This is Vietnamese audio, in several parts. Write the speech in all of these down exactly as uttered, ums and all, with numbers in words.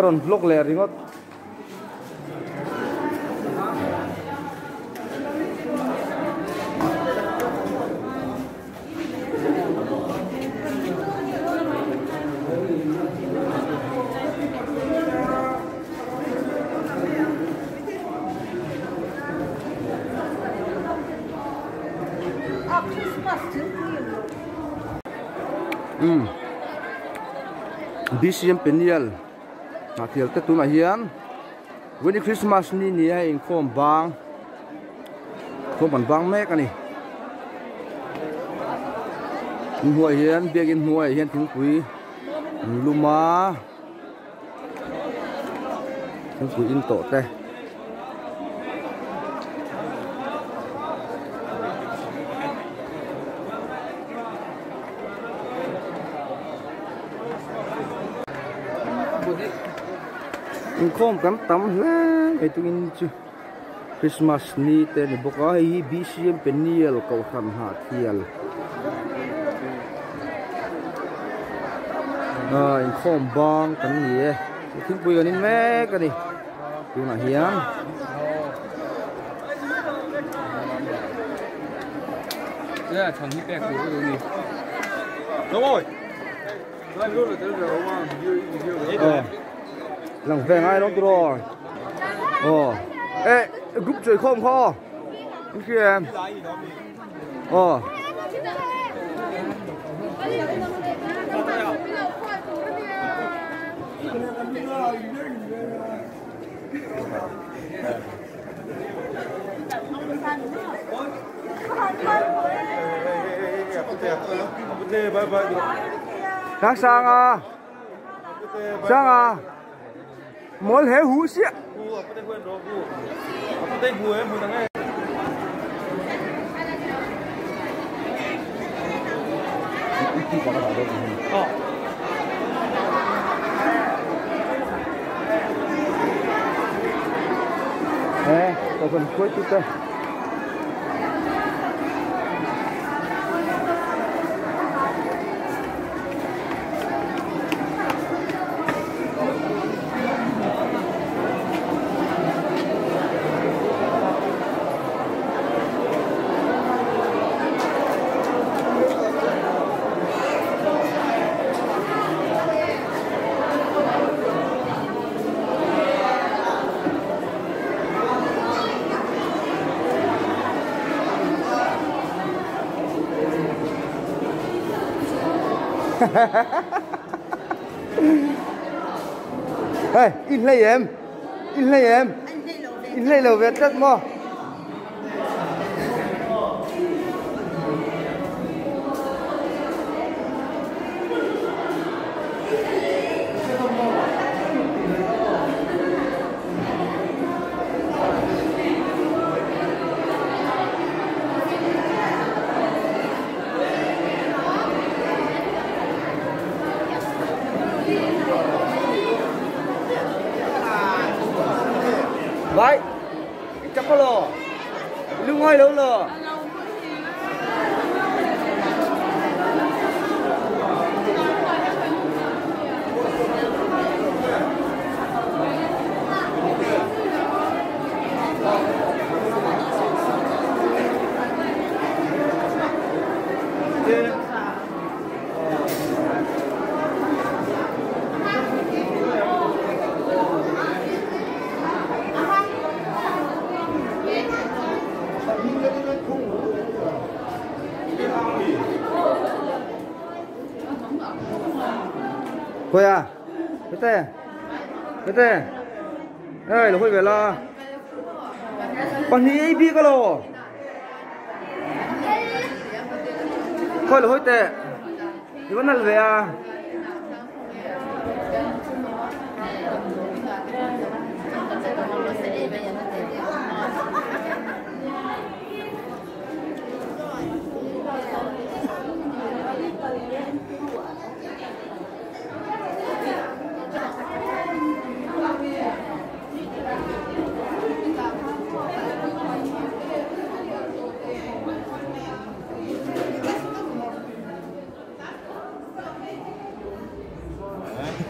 karon vlog le ringot um B C M Peniel na thial te tu na hian when Christmas ni ni ai in khom bang khom ban bang mek ani huai hian biagin huai hian thingpui luma thingpui in to te in khom kan tam la ai tu in chu Christmas ni te ni boka hi B C M Peniel ko khan ha thial à in khom bang kan ni e thing pui kan in me ka ni tu na hian yeah thằng hi pek ku ni đúng rồi lại luôn là tới giờ mà ờ lằng về ngay đó rồi ờ ê group chơi không kho cái kia em ờ sáng sang à sang à món hé hú xịa nè có phần cuối chút đây hey, in lấy em, in lấy em, in lấy lầu Việt rất mò. Vậy, chắc có lò, lưng ngoài lâu lò. Thôi à, cái tè, cái tè, đây là hơi về là, còn ní ai biết cái lò, thôi là hơi tè, thì vẫn là về à.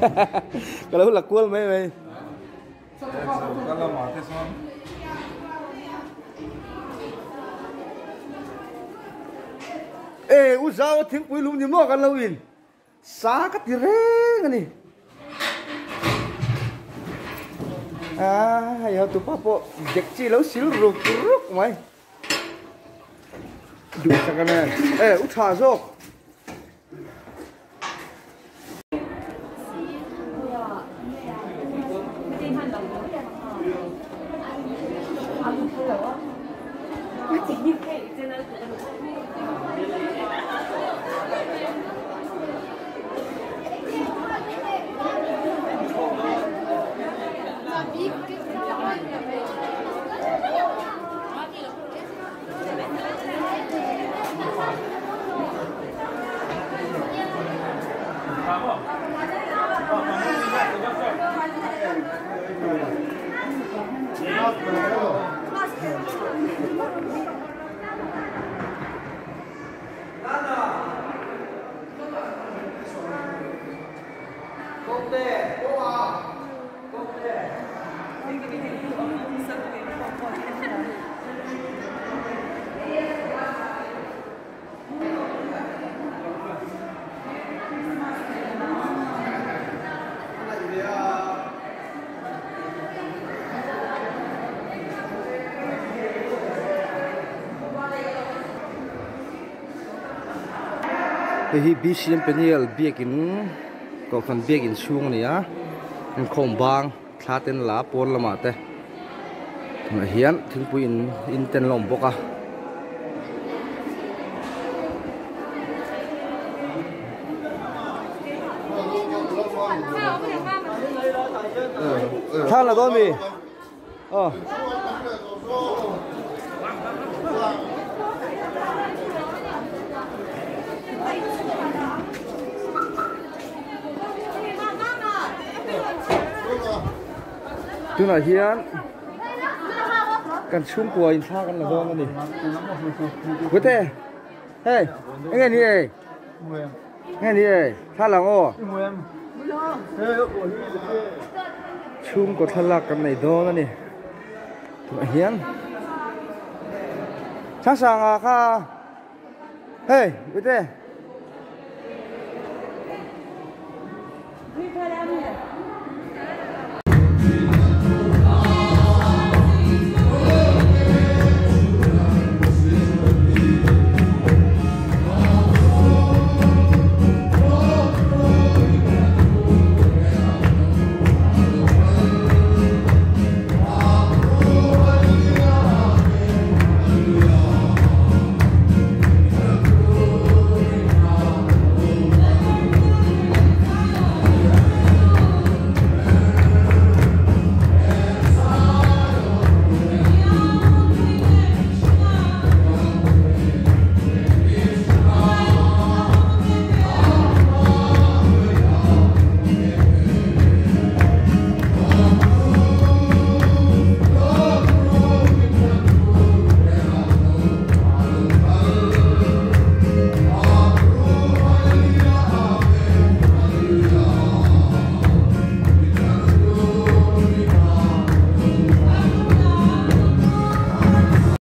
cái đó là cuốn mấy mấy ê u sao tiếng quý lùm như mò cái lâu in xá cái gì rê cái này à hay là tụi papo đẹp chi lâu xíu rục rục mày đủ sao cái này ê u thả rồi hi B C M panel biakin ko kan biakin chung ni a an khom bang thlaten la pon lama te ma hian thingpui in in ten lom boka than là tôi mi ờ tu là hiền cần chung của in thaกันlà do nó đi với thế hey anh nghe đi ơi nghe đi ơi tha là ô chung của tha làกันnày do nó đi tu là hiền sáng sáng à kha hey với thế